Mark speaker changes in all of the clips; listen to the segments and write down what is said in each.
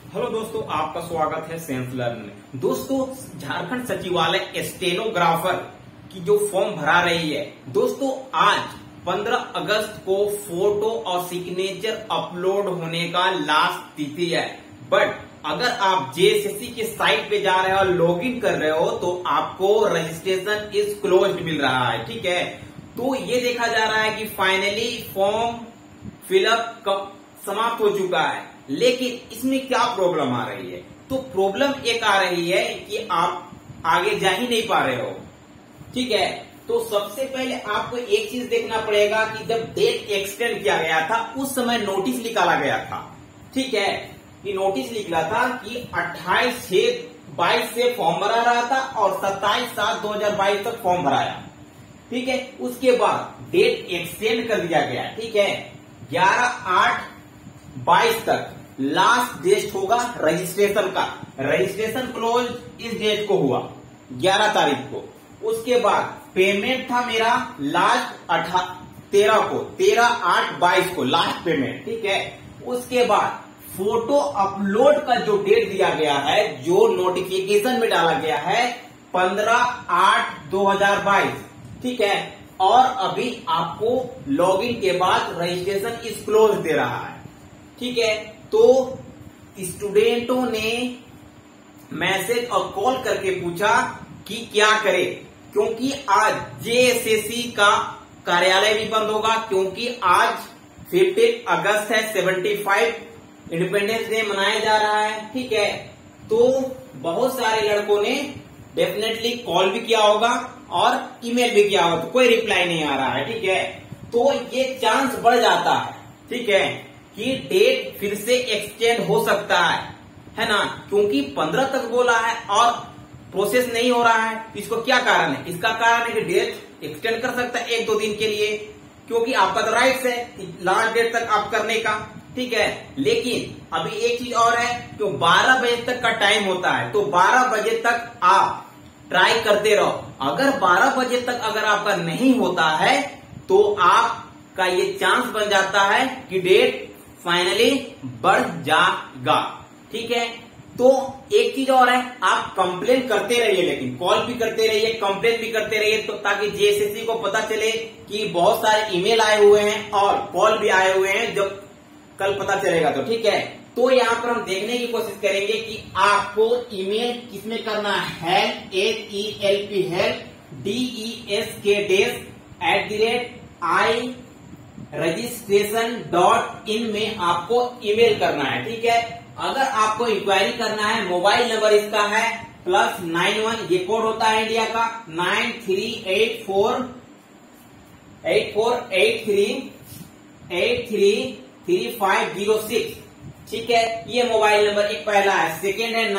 Speaker 1: Hello दोस्तों, आपका स्वागत है सेंस लर्न में। दोस्तों, झारखंड सचिवालय स्टेनोग्राफर की जो फॉर्म भरा रही है, दोस्तों आज 15 अगस्त को फोटो और सिग्नेचर अपलोड होने का लास्ट तिथि है। बट अगर आप जेएसएससी के साइट पे जा रहे हो और लॉग इन कर रहे हो तो आपको रजिस्ट्रेशन इज क्लोज्ड मिल रहा है। ठीक है, तो ये देखा जा रहा है कि फाइनली फॉर्म फिलअप समाप्त हो चुका है। लेकिन इसमें क्या प्रॉब्लम आ रही है? तो प्रॉब्लम एक आ रही है कि आप आगे जा ही नहीं पा रहे हो। ठीक है, तो सबसे पहले आपको एक चीज देखना पड़ेगा कि जब डेट एक्सटेंड किया गया था उस समय नोटिस निकाला गया था। ठीक है, कि नोटिस निकला था कि 28/6/22 से फॉर्म भरा रहा था और 27/7/2022 तक फॉर्म भराया। ठीक है, उसके बाद डेट एक्सटेंड कर दिया गया। ठीक है, 11/8/22 तक लास्ट डेट होगा रजिस्ट्रेशन का। रजिस्ट्रेशन क्लोज इस डेट को हुआ 11 तारीख को। उसके बाद पेमेंट था मेरा लास्ट 13 को, 13/8/22 को लास्ट पेमेंट। ठीक है, उसके बाद फोटो अपलोड का जो डेट दिया गया है, जो नोटिफिकेशन में डाला गया है 15/8/2022। ठीक है, और अभी आपको लॉगिन के बाद रजिस्ट्रेशन इज क्लोज दे रहा है। ठीक है, तो स्टूडेंटों ने मैसेज और कॉल करके पूछा कि क्या करें, क्योंकि आज जेएसएससी का कार्यालय भी बंद होगा, क्योंकि आज 15 अगस्त है, 75 इंडिपेंडेंस डे मनाया जा रहा है। ठीक है, तो बहुत सारे लड़कों ने डेफिनेटली कॉल भी किया होगा और ईमेल भी किया होगा, तो कोई रिप्लाई नहीं आ रहा है। ठीक है, तो ये चांस बढ़ जाता है। ठीक है, कि डेट फिर से एक्सटेंड हो सकता है ना, क्योंकि 15 तक बोला है और प्रोसेस नहीं हो रहा है। इसको क्या कारण है? इसका कारण है कि डेट एक्सटेंड कर सकता है 1-2 दिन के लिए, क्योंकि आपका तो राइट्स है लास्ट डेट तक आप करने का। ठीक है, लेकिन अभी एक चीज और है, तो 12 बजे तक का टाइम होता है, तो 12 बजे तक आप ट्राई करते रहो। अगर 12 बजे तक अगर आपका नहीं होता है तो आपका ये चांस बन जाता है कि डेट फाइनली बढ़ जाएगा। ठीक है, तो एक चीज और है, आप कंप्लेन करते रहिए, लेकिन कॉल भी करते रहिए, कंप्लेन भी करते रहिए, तो ताकि जेएसएससी को पता चले कि बहुत सारे ईमेल आए हुए हैं और कॉल भी आए हुए हैं, जब कल पता चलेगा तो। ठीक है, तो यहाँ पर हम देखने की कोशिश करेंगे कि आपको ईमेल किसमें करना है। HELP DESK registration.in में आपको ईमेल करना है। ठीक है, अगर आपको इंक्वायरी करना है, मोबाइल नंबर इसका है +91, ये कोड होता है इंडिया का 9384833506। ठीक है, ये मोबाइल नंबर एक पहला है। सेकेंड है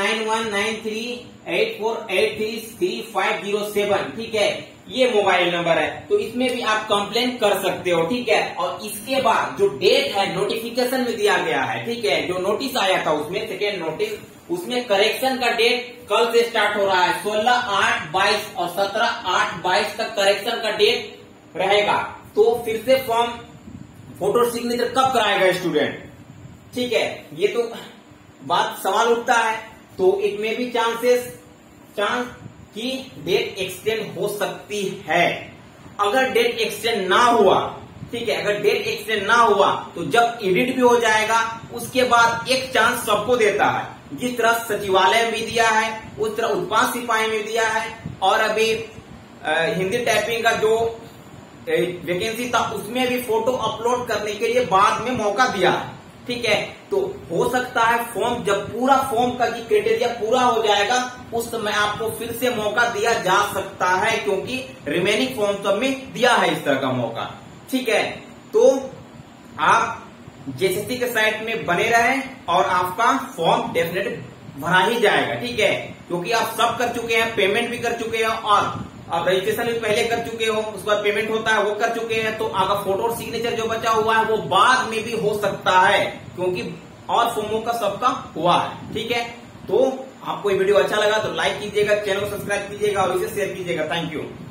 Speaker 1: 919384833507। ठीक है, ये मोबाइल नंबर है, तो इसमें भी आप कंप्लेन कर सकते हो। ठीक है, और इसके बाद जो डेट है नोटिफिकेशन में दिया गया है, ठीक है, जो नोटिस आया था उसमें सेकेंड नोटिस, उसमें करेक्शन का डेट कल से स्टार्ट हो रहा है 16/8/22 और 17/8/22 तक करेक्शन का डेट रहेगा। तो फिर से फॉर्म फोटो सिग्नेचर कब कराएगा स्टूडेंट? ठीक है, ये तो बात सवाल उठता है। तो इट में भी चांस कि डेट एक्सटेंड हो सकती है। अगर डेट एक्सटेंड ना हुआ, ठीक है, अगर डेट एक्सटेंड ना हुआ तो जब एडिट भी हो जाएगा उसके बाद एक चांस सबको देता है। जिस तरह सचिवालय में भी दिया है, उस तरह उत्पाद सिपाही में दिया है, और अभी हिंदी टाइपिंग का जो वैकेंसी था उसमें भी फोटो अपलोड करने के लिए बाद में मौका दिया है। ठीक है, तो हो सकता है फॉर्म जब पूरा फॉर्म का क्राइटेरिया पूरा हो जाएगा उस समय आपको फिर से मौका दिया जा सकता है, क्योंकि रिमेनिंग फॉर्म सब में दिया है इस तरह का मौका। ठीक है, तो आप जेएसएससी के साइट में बने रहें और आपका फॉर्म डेफिनेट भरा ही जाएगा। ठीक है, क्योंकि आप सब कर चुके हैं, पेमेंट भी कर चुके हैं और आप रजिस्ट्रेशन भी पहले कर चुके हो, उसके बाद पेमेंट होता है वो कर चुके हैं, तो आपका फोटो और सिग्नेचर जो बचा हुआ है वो बाद में भी हो सकता है, क्योंकि और फॉर्मों का सबका हुआ है। ठीक है, तो आपको ये वीडियो अच्छा लगा तो लाइक कीजिएगा, चैनल को सब्सक्राइब कीजिएगा और इसे शेयर कीजिएगा। Thank you.